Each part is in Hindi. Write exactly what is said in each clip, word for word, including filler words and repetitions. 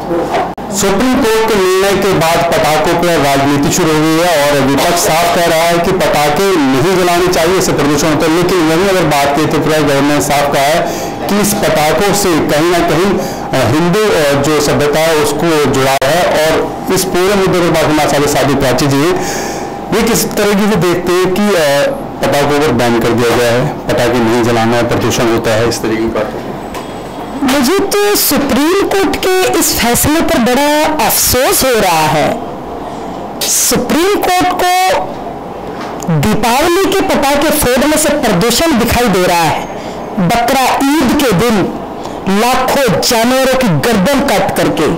सुप्रीम कोर्ट के निर्णय के बाद पटाखों पर राजनीति शुरू हुई है और विपक्ष साफ कह रहा है कि पटाखे नहीं जलाने चाहिए, इससे प्रदूषण होता है। लेकिन वहीं अगर बात करें तो त्रिपुरा गवर्नमेंट ने साफ कहा है कि इस पटाखों से कहीं ना कहीं हिंदू जो सभ्यता है उसको जुड़ा है। और इस पूरे मुद्दे पर बात हमारे साथ साथी प्राची जी, ये किस तरीके से देखते हैं कि पटाखों पर बैन कर दिया गया है, पटाखे नहीं जलाना है, प्रदूषण होता है, इस तरीके की बात? मुझे तो सुप्रीम कोर्ट के इस फैसले पर बड़ा अफसोस हो रहा है। सुप्रीम कोर्ट को दीपावली के पटाखे फोड़ने से प्रदूषण दिखाई दे रहा है। बकरा ईद के दिन लाखों जानवरों की गर्दन काट करके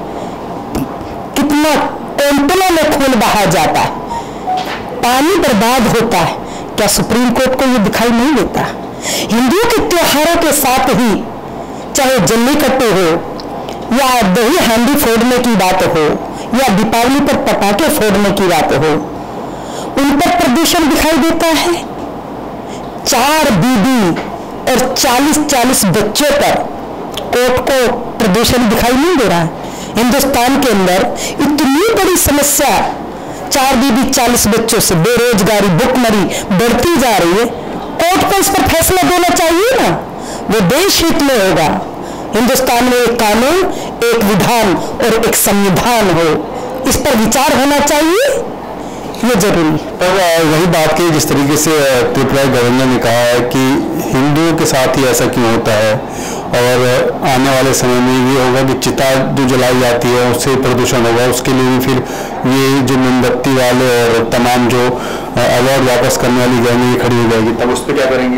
कितना टोंटलों में खून बहा जाता है, पानी बर्बाद होता है। क्या सुप्रीम कोर्ट को यह दिखाई नहीं देता? हिंदुओं के त्योहारों के साथ ही चाहे जल्लीकट्टू हो या दही हांडी फोड़ने की बात हो या दीपावली पर पटाखे फोड़ने की बात हो, उन पर प्रदूषण दिखाई देता है। चार बीबी और चालीस चालीस बच्चों पर कोर्ट को प्रदूषण दिखाई नहीं दे रहा है। हिंदुस्तान के अंदर इतनी बड़ी समस्या, चार बीबी चालीस बच्चों से बेरोजगारी, भुखमरी बढ़ती जा रही है। कोर्ट को इस पर फैसला देना चाहिए ना, वो देश हित में होगा। हिंदुस्तान में एक कानून, एक विधान और एक संविधान हो, इस पर विचार होना चाहिए, ये जरूरी। पर वही बात की जिस तरीके से त्रिपुरा गवर्नर ने कहा है कि हिंदुओं के साथ ही ऐसा क्यों होता है और आने वाले समय में ये होगा कि चिता जो जलाई जाती है उससे प्रदूषण होगा, उसके लिए भी फिर ये जो मोमबत्ती वाले और तमाम जो अवार्ड वापस करने वाली गवर्नमेंट खड़ी हो जाएगी, तब उस पर क्या करेंगे?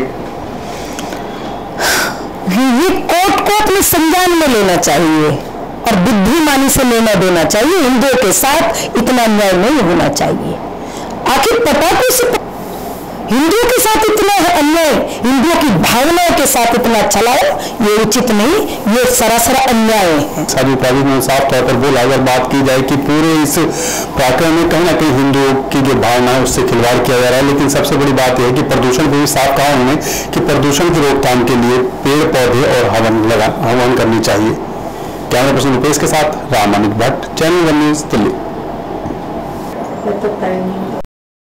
ये कोर्ट को अपने संज्ञान में लेना चाहिए और बुद्धिमानी से निर्णय देना चाहिए। हिंदुओं के साथ इतना अन्याय नहीं होना चाहिए। आखिर पटाखों से हिंदुओं के साथ इतना अन्याय, हिंदुओं की भावनाओं के साथ इतना चलाओ, ये उचित नहीं, ये सरासर अन्याय है। साधु प्राजी ने साफ तौर पर बोला, अगर बात की जाए कि पूरे इस प्रकरण में कहीं ना कहीं हिंदुओं की जो भावना है उससे खिलवाड़ किया जा रहा है। लेकिन सबसे बड़ी बात यह है कि प्रदूषण को भी साफ कहा उन्होंने कि प्रदूषण की रोकथाम के लिए पेड़ पौधे और हवन लगा हवन करनी चाहिए। कैमरा पर्सन रुपेश के साथ Ramanuj Bhatt, channel one news, Delhi.